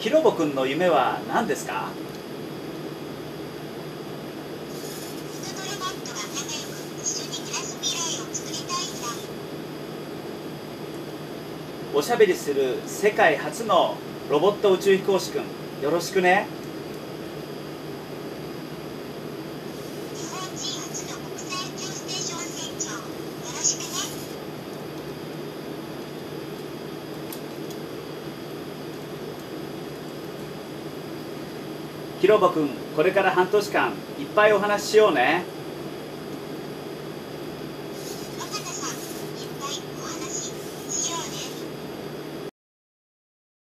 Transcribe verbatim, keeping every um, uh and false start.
ヒロボくんの夢は何ですか？おしゃべりする世界初のロボット宇宙飛行士くん、よろしくね。 日本人初の国際宇宙ステーション船長、よろしくね。 ヒロボくん、これから半年間いっぱいお話ししようね。